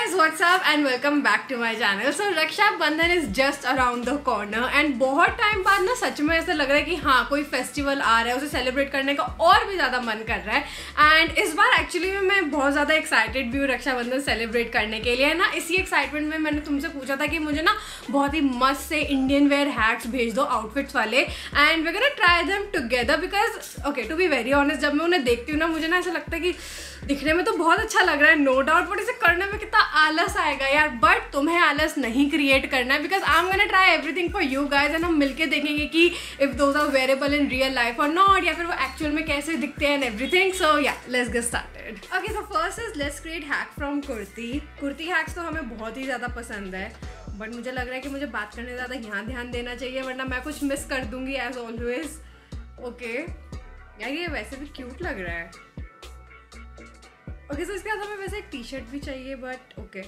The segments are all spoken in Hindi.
guys, what's up and welcome back to my channel. So रक्षा बंधन is just around the corner and बहुत टाइम बाद ना सच में ऐसा लग रहा है कि हाँ कोई फेस्टिवल आ रहा है, उसे सेलिब्रेट करने का और भी ज़्यादा मन कर रहा है। एंड इस बार एक्चुअली में मैं बहुत ज़्यादा एक्साइटेड भी हूँ रक्षाबंधन सेलिब्रेट करने के लिए ना। इसी एक्साइटमेंट में मैंने तुमसे पूछा था कि मुझे ना बहुत ही मस्त से इंडियन वेयर हैक्स भेज दो आउटफिट्स वाले and we gonna try them together because okay to be very honest जब मैं उन्हें देखती हूँ ना मुझे ना ऐसा लगता है कि दिखने में तो बहुत अच्छा लग रहा है नो डाउट, बट इसे करने में कितना आलस आएगा यार। बट तुम्हें आलस नहीं क्रिएट करना है because I am gonna try everything for you guys and हम मिलके देखेंगे कि if those are wearable in real life और नॉट, या फिर वो एक्चुअल में कैसे दिखते हैं एंड एवरीथिंग। सो या let's get started. Okay so first is let's create hack from kurti hacks तो हमें बहुत ही ज़्यादा पसंद है, बट मुझे लग रहा है कि मुझे बात करने ज़्यादा यहाँ ध्यान देना चाहिए वरना मैं कुछ मिस कर दूंगी एज ऑलवेज। ओके यार ये वैसे भी क्यूट लग रहा है। ओके सो इसके साथ हमें वैसे एक टी शर्ट भी चाहिए but okay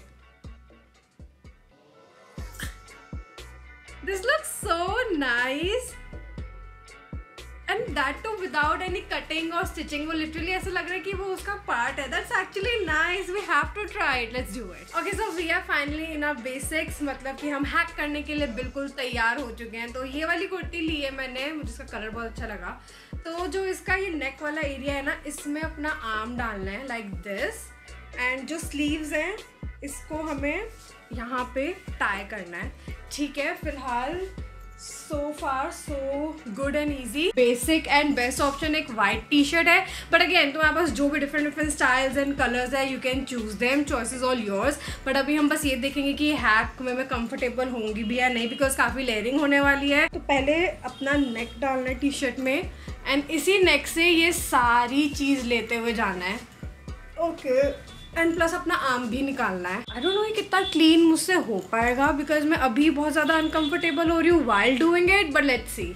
this looks so nice and that too without any cutting और स्टिचिंग। वो लिटरली ऐसा लग रहा है कि वो उसका पार्ट है। That's actually nice, we have to try it, let's do it. Okay so we are finally in our basics, मतलब कि हम हैक करने के लिए बिल्कुल तैयार हो चुके हैं। तो ये वाली कुर्ती ली है मैंने, मुझे इसका कलर बहुत अच्छा लगा। तो जो इसका ये नेक वाला एरिया है ना इसमें अपना आर्म डालना है लाइक दिस एंड जो स्लीव्स हैं इसको हमें यहाँ पे टाई करना है, ठीक है। फिलहाल so far so good and easy। Basic and best option एक वाइट टी शर्ट है, बट अगेन तुम्हारे पास जो भी डिफरेंट स्टाइल्स एंड कलर्स है you can choose them, choice is all yours. But अभी हम बस ये देखेंगे कि हैक में मैं कंफर्टेबल होंगी भी या नहीं बिकॉज काफ़ी लेयरिंग होने वाली है। तो पहले अपना नेक डालना है टी शर्ट में एंड इसी नेक से ये सारी चीज़ लेते हुए जाना है। ओके एंड प्लस अपना आर्म भी निकालना है। आई डोंट नो ये कितना क्लीन मुझसे हो पाएगा बिकॉज मैं अभी बहुत ज़्यादा अनकंफर्टेबल हो रही हूँ while doing it, but let's see.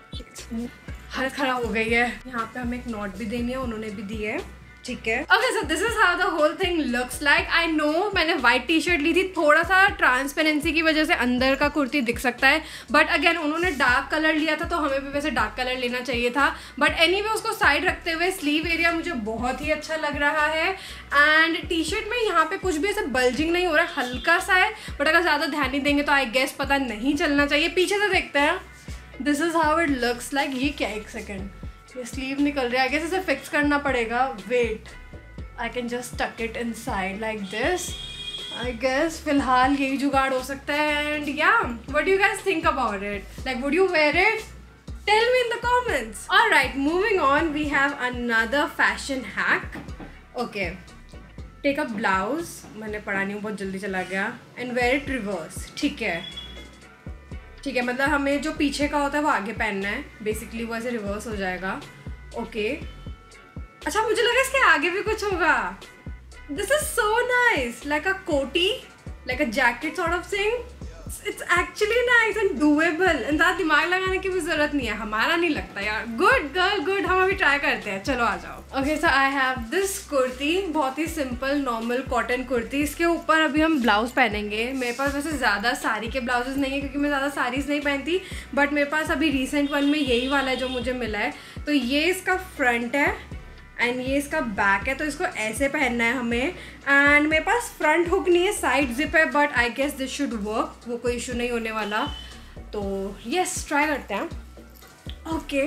हालत खराब हो गई है। यहाँ पे हमें एक नॉट भी देनी है, उन्होंने भी दी है, ठीक है। Okay so this is how the whole thing looks like. I know मैंने व्हाइट टी शर्ट ली थी, थोड़ा सा ट्रांसपेरेंसी की वजह से अंदर का कुर्ती दिख सकता है, बट अगेन उन्होंने डार्क कलर लिया था तो हमें भी वैसे डार्क कलर लेना चाहिए था। बट एनीवे उसको साइड रखते हुए स्लीव एरिया मुझे बहुत ही अच्छा लग रहा है एंड टी शर्ट में यहाँ पे कुछ भी ऐसे बल्जिंग नहीं हो रहा है, हल्का सा है, बट अगर ज़्यादा ध्यान नहीं देंगे तो आई गेस पता नहीं चलना चाहिए। पीछे से देखते हैं, this is how it looks like. ये क्या, एक सेकेंड, ये स्लीव निकल रहा है, आई गेस इसे फिक्स करना पड़ेगा। Wait, I can just tuck it inside like this. I guess फिलहाल यही जुगाड़ हो सकता है and yeah, what do you guys think about it? Like, would you wear it? Tell me in the comments. Alright, moving on, we have another fashion hack. Okay, take a blouse. मैंने पढ़ा नहीं हूँ, बहुत जल्दी चला गया, and wear it reverse. ठीक है, ठीक है, मतलब हमें जो पीछे का होता है वो आगे पहनना है, बेसिकली वो ऐसे रिवर्स हो जाएगा। ओके अच्छा, मुझे लगा इसके आगे भी कुछ होगा। This is so nice, like a कोटी, like a jacket sort of thing. It's actually nice and doable and ज़्यादा दिमाग लगाने की भी जरूरत नहीं है, हमारा नहीं लगता यार। गुड गर्ल गुड, हम अभी ट्राई करते हैं, चलो आ जाओ। Okay so I have this kurti, बहुत ही सिंपल नॉर्मल कॉटन कुर्ती। इसके ऊपर अभी हम ब्लाउज पहनेंगे। मेरे पास वैसे ज़्यादा साड़ी के ब्लाउजेस नहीं है क्योंकि मैं ज़्यादा साड़ीज़ नहीं पहनती, बट मेरे पास अभी रिसेंट वन में यही वाला है जो मुझे मिला है। तो ये इसका फ्रंट है एंड ये इसका बैक है, तो इसको ऐसे पहनना है हमें। एंड मेरे पास फ्रंट हुक नहीं है, साइड जिप है, but I guess this should work, वो कोई इशू नहीं होने वाला। तो यस ट्राई करते हैं। ओके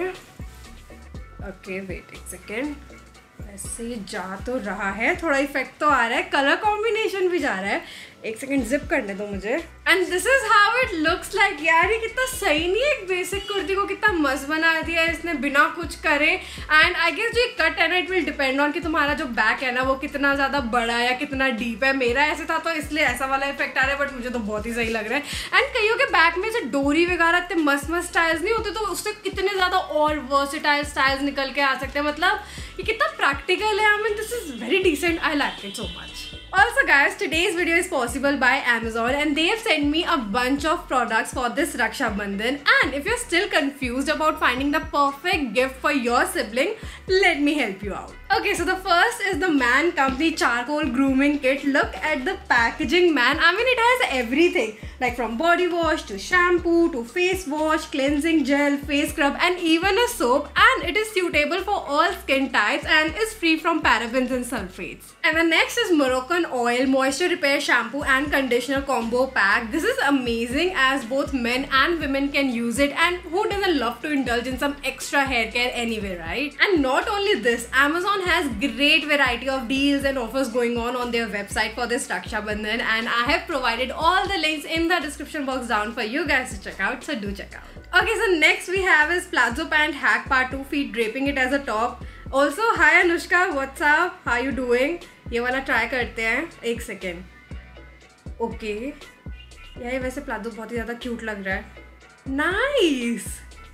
ओके वेट एक सेकेंड, ऐसे ये जा तो रहा है, थोड़ा इफेक्ट तो आ रहा है, कलर कॉम्बिनेशन भी जा रहा है। एक सेकेंड जिप करने दो मुझे। And this is how it looks like. यार ये कितना सही नहीं है, एक बेसिक कुर्ती को कितना मस्त बना दिया है इसने बिना कुछ करे। एंड आई गेस जो ये कट है ना इट विल डिपेंड ऑन कि तुम्हारा जो बैक है ना वो कितना ज़्यादा बड़ा या कितना डीप है। मेरा ऐसे था तो इसलिए ऐसा वाला इफेक्ट आ रहा है, बट मुझे तो बहुत ही सही लग रहा है। एंड कईयों के बैक में से डोरी वगैरह इतने मस्त मस्त स्टाइल्स नहीं होते, तो उससे कितने ज़्यादा और वर्सेटाइल स्टाइल्स निकल के आ सकते हैं। मतलब ये कितना प्रैक्टिकल है। I mean this is very decent, I like it so much. Also guys, today's video is possible by Amazon and they have sent me a bunch of products for this Raksha Bandhan. And if you're still confused about finding the perfect gift for your sibling, let me help you out. Okay, so the first is the Man Company Charcoal Grooming Kit. Look at the packaging, man. I mean, it has everything. like from body wash to shampoo to face wash, cleansing gel, face scrub and even a soap, and it is suitable for all skin types and is free from parabens and sulfates. And the next is Moroccan Oil Moisture Repair Shampoo and Conditioner Combo Pack. This is amazing as both men and women can use it, and who doesn't love to indulge in some extra hair care anyway, right? And not only this, Amazon has great variety of deals and offers going on their website for this Raksha Bandhan, and I have provided all the links in the description box down for you guys to check out, so do check out. Okay, so next we have is Palazzo Pant Hack Part 2 Feet Draping It as a Top. Also, hi Anushka, what's up? How you doing? ये वाला ट्राई करते हैं, एक सेकेंड. ओके, ये वैसे प्लाजो बहुत ही ज़्यादा क्यूट लग रहा है. Nice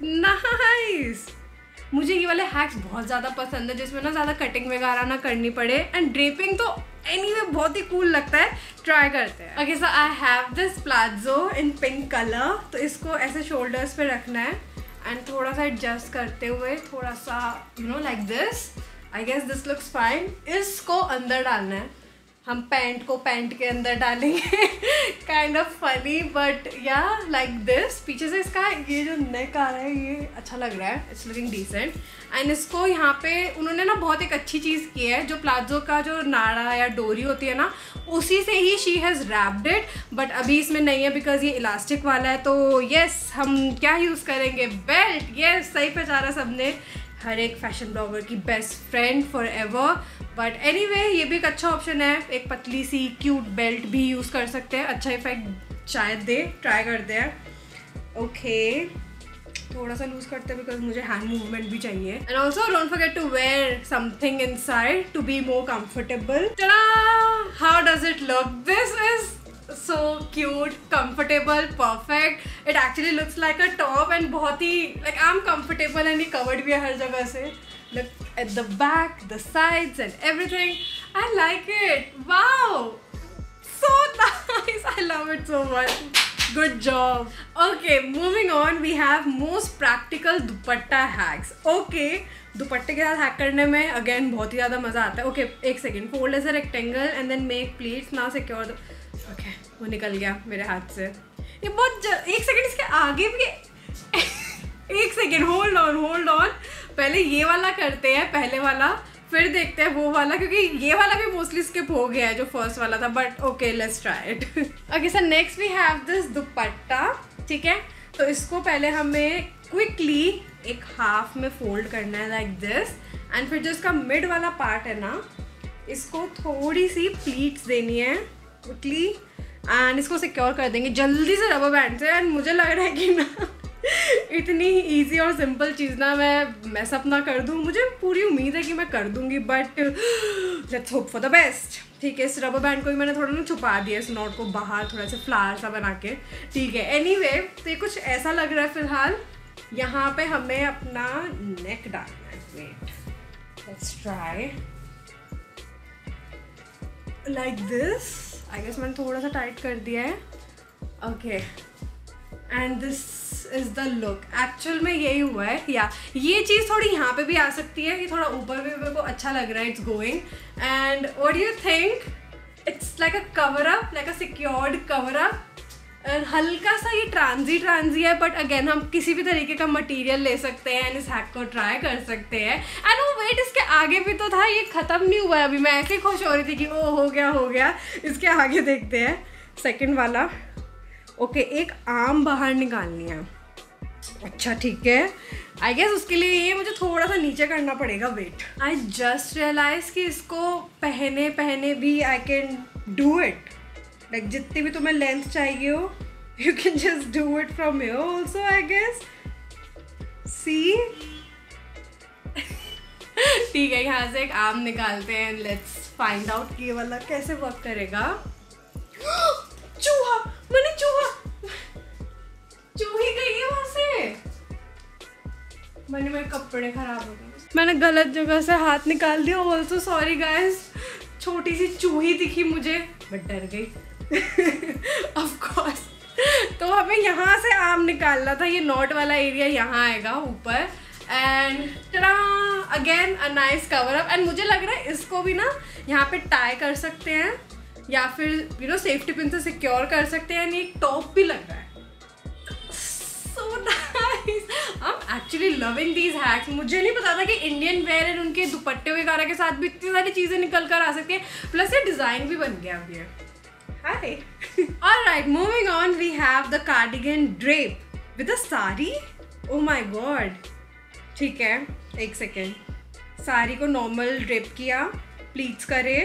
nice. मुझे ये वाले हैक्स बहुत ज़्यादा पसंद है जिसमें ना ज़्यादा कटिंग वगैरह ना करनी पड़े, एंड ड्रेपिंग तो एनीवे बहुत ही कूल लगता है. ट्राई करते हैं. Okay, so I have this palazzo in pink colour. तो इसको ऐसे शोल्डर्स पे रखना है एंड थोड़ा सा एडजस्ट करते हुए थोड़ा सा like this. I guess this looks fine. इसको अंदर डालना है. हम पैंट को पैंट के अंदर डालेंगे. काइंड ऑफ फनी बट या लाइक दिस. पीछे से इसका ये जो नेक आ रहा है ये अच्छा लग रहा है. It's looking decent. एंड इसको यहाँ पे उन्होंने ना बहुत एक अच्छी चीज़ की है. जो प्लाजो का जो नाड़ा या डोरी होती है ना, उसी से ही she has wrapped it. But अभी इसमें नहीं है बिकॉज ये इलास्टिक वाला है. तो येस, हम क्या यूज़ करेंगे? बेल्ट. येस, सही पहचाना सबने. हर एक फैशन ब्लॉगर की best friend forever. But anyway, ये भी एक अच्छा ऑप्शन है. एक पतली सी क्यूट बेल्ट भी यूज़ कर सकते हैं. अच्छा इफेक्ट शायद दे. ट्राई करते हैं. ओके, थोड़ा सा लूज करते हैं बिकॉज मुझे हैंड मूवमेंट भी चाहिए. And also don't forget to wear something inside to be more comfortable. How does it look? This is so cute, comfortable, perfect. It actually looks like a top and बहुत ही like I'm comfortable and ये covered भी है हर जगह से. Look at the back, the sides and everything. I like it. Wow, so nice. I love it so much. Good job. Okay, moving on, we have most practical dupatta hacks. Okay, दुपट्टे के साथ हैक करने में अगेन बहुत ही ज़्यादा मज़ा आता है. ओके, एक second. Fold as a rectangle and then make pleats. Now secure. Okay, वो निकल गया मेरे हाथ से. ये बहुत एक सेकेंड, इसके आगे भी एक सेकेंड. Hold on. पहले ये वाला करते हैं, पहले वाला, फिर देखते हैं वो वाला, क्योंकि ये वाला भी मोस्टली स्किप हो गया है जो फर्स्ट वाला था. But okay, let's try it. Okay, sir next we have this dupatta. ठीक है, तो इसको पहले हमें क्विकली एक हाफ में फोल्ड करना है लाइक दिस. एंड फिर जो इसका मिड वाला पार्ट है ना, इसको थोड़ी सी प्लीट्स देनी है क्विकली एंड इसको सिक्योर कर देंगे जल्दी से रबर बैंड से. एंड मुझे लग रहा है कि ना इतनी इजी और सिंपल चीज़ ना मैं मैस अप ना कर दूँ. मुझे पूरी उम्मीद है कि मैं कर दूँगी, but let's hope for the best. ठीक है, इस रबर बैंड को भी मैंने थोड़ा ना छुपा दिया, इस नॉट को बाहर थोड़ा सा फ्लावर सा बना के. ठीक है, एनीवे, तो ये कुछ ऐसा लग रहा है फिलहाल. यहाँ पे हमें अपना नेक डालना है. Wait, let's try like this. I guess मैंने थोड़ा सा टाइट कर दिया है. Okay, and this is the look. Actual में यही हुआ है. या ये चीज़ थोड़ी यहाँ पे भी आ सकती है. ये थोड़ा ऊपर भी मेरे को अच्छा लग रहा है. It's going. And what do you think? It's like a cover up, like a secured cover up. And हल्का सा ये ट्रांजी है, बट अगेन हम किसी भी तरीके का मटेरियल ले सकते हैं एंड इस हैक को ट्राई कर सकते हैं. एंड वो वेट, इसके आगे भी तो था. ये ख़त्म नहीं हुआ है अभी. मैं ऐसे खुश हो रही थी कि ओ हो गया. इसके आगे देखते हैं सेकंड वाला. ओके, एक आर्म बाहर निकालनी है. अच्छा, ठीक है. आई गेस उसके लिए ये मुझे थोड़ा सा नीचे करना पड़ेगा. वेट, आई जस्ट रियलाइज कि इसको पहने भी I can do it. Like जितनी भी तुम्हें लेंथ चाहिए हो, you can just do it from here also, I guess. See ठीक है, यहाँ से एक आर्म निकालते हैं. लेट्स फाइंड आउट ये वाला कैसे वर्क करेगा. चूहा, मैंने चूही गई है वहां से. मेरे कपड़े खराब हो गए. मैंने गलत जगह से हाथ निकाल दिया. Also sorry guys. छोटी सी चूही दिखी मुझे, बट डर गई. Of course. तो हमें यहाँ से आर्म निकालना था. ये नॉट वाला एरिया यहाँ आएगा ऊपर. And tada, again a nice cover up. And मुझे लग रहा है इसको भी ना यहाँ पे टाई कर सकते हैं. या फिर सेफ्टी पिन से सिक्योर कर सकते हैं, एक टॉप भी लग रहा है। So nice. I'm actually loving these hacks. मुझे नहीं पता था कि इंडियन वेयर एंड उनके दुपट्टे वगैरह के साथ भी इतनी सारी चीज़ें निकल कर आ सकती हैं, प्लस ये डिज़ाइन भी बन गया अब ये। Hi. Alright, moving on, we have the cardigan drape with a sari. Oh my god. ठीक है, एक सेकेंड। साड़ी को नॉर्मल ड्रेप किया, प्लीट्स करे।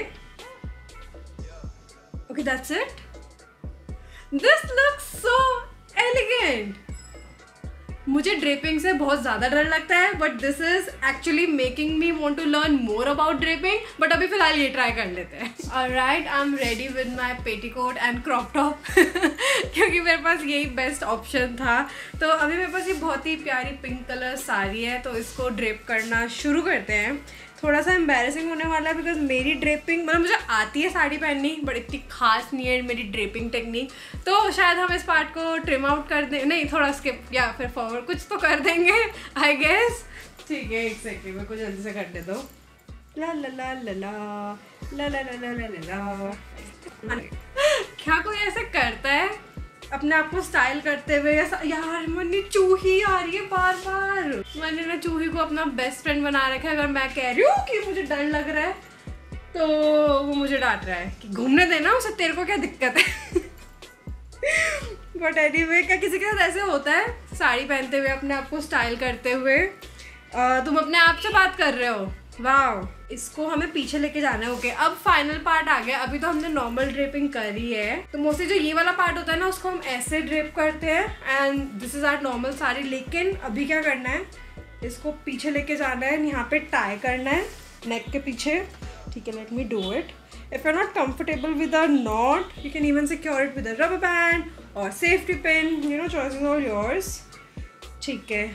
Okay, that's it. This looks so elegant. मुझे ड्रेपिंग से बहुत ज़्यादा डर लगता है, but this is actually making me want to learn more about draping, but अभी फिलहाल ये ट्राई कर लेते हैं। Alright, I am ready with my petticoat and crop top क्योंकि मेरे पास यही बेस्ट ऑप्शन था। तो अभी मेरे पास ये बहुत ही प्यारी पिंक कलर साड़ी है, तो इसको ड्रेप करना शुरू करते हैं। थोड़ा सा एम्बैरेसिंग होने वाला है बिकॉज मेरी ड्रेपिंग, मतलब मुझे आती है साड़ी पहननी, बट इतनी खास नहीं है मेरी ड्रेपिंग टेक्निक, तो शायद हम इस पार्ट को ट्रिम आउट कर दें, नहीं थोड़ा स्किप या फिर फॉरवर्ड कुछ तो कर देंगे आई गेस। ठीक है, एक सेकेंड मेरे को जल्दी से कर दे दो। ला ला ला ला ला ला ला ला ला ला ला। क्या कोई ऐसे करता है अपने आप को स्टाइल करते हुए? यार मनी चूही आ रही है बार बार। मैंने ना चूही को अपना बेस्ट फ्रेंड बना रखा है। अगर मैं कह रही हूँ कि मुझे डर लग रहा है तो वो मुझे डांट रहा है कि घूमने देना उसे, तेरे को क्या दिक्कत है। बट एनीवे, क्या किसी के साथ ऐसे होता है साड़ी पहनते हुए अपने आप को स्टाइल करते हुए? तुम अपने आप से बात कर रहे हो? वाह, इसको हमें पीछे लेके जाना है। ओके, अब फाइनल पार्ट आ गया। अभी तो हमने नॉर्मल ड्रेपिंग करी है, तो मोस्टली जो ये वाला पार्ट होता है ना उसको हम ऐसे ड्रेप करते हैं and this is our normal sari. लेकिन अभी क्या करना है, इसको पीछे लेके जाना है, यहाँ पे टाई करना है नेक के पीछे। ठीक है, let me do it. If you are not comfortable with a knot, you can even secure it with a rubber band और safety pin, choice is all yours. ठीक है,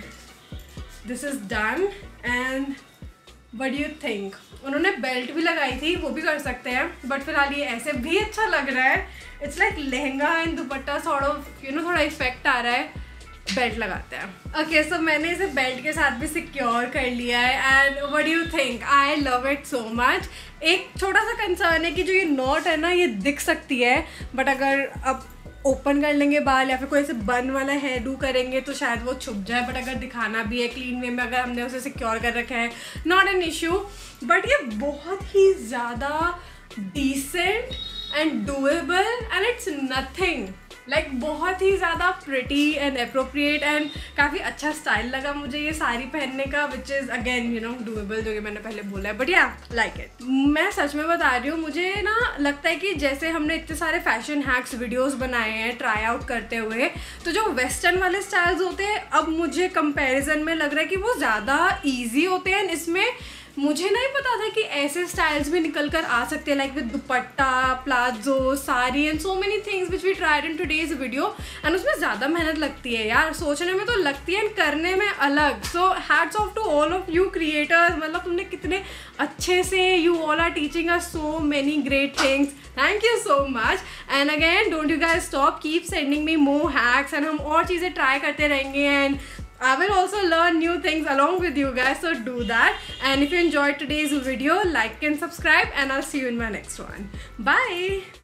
this is done and what do you think? उन्होंने बेल्ट भी लगाई थी, वो भी कर सकते हैं, बट फिलहाल ये ऐसे भी अच्छा लग रहा है। It's like lehenga and dupatta sort of थोड़ा इफेक्ट आ रहा है। बेल्ट लगाते हैं। ओके, सो मैंने इसे बेल्ट के साथ भी सिक्योर कर लिया है and what do you think? I love it so much. एक छोटा सा कंसर्न है कि जो ये नॉट है ना, ये दिख सकती है, बट अगर अब ओपन कर लेंगे बाल या फिर कोई ऐसे बन वाला हेयर डू करेंगे तो शायद वो छुप जाए। बट अगर दिखाना भी है क्लीन वे में, अगर हमने उसे सिक्योर कर रखा है, नॉट एन इशू। बट ये बहुत ही ज़्यादा decent and doable and it's nothing like बहुत ही ज़्यादा प्रिटी एंड अप्रोप्रिएट एंड काफ़ी अच्छा स्टाइल लगा मुझे ये साड़ी पहनने का, विच इज़ अगेन डूएबल, जो कि मैंने पहले बोला है। बट या लाइक इट, मैं सच में बता रही हूँ, मुझे ना लगता है कि जैसे हमने इतने सारे फैशन हैक्स वीडियोस बनाए हैं ट्राई आउट करते हुए, तो जो वेस्टर्न वाले स्टाइल्स होते हैं अब मुझे कंपैरिजन में लग रहा है कि वो ज़्यादा ईजी होते हैं। इसमें मुझे नहीं पता था कि ऐसे स्टाइल्स भी निकल कर आ सकते हैं, like with dupatta, palazzo, sari and so many things which we tried in today's video. And उसमें ज़्यादा मेहनत लगती है यार, सोचने में तो लगती है एंड करने में अलग। So hats off to all of you creators, मतलब तुमने कितने अच्छे से, you all are teaching us so many great things. Thank you so much and again don't you guys stop, keep sending me more hacks and हम और चीज़ें ट्राई करते रहेंगे and I will also learn new things along with you guys, so do that. And if you enjoyed today's video, like and subscribe, and I'll see you in my next one. Bye!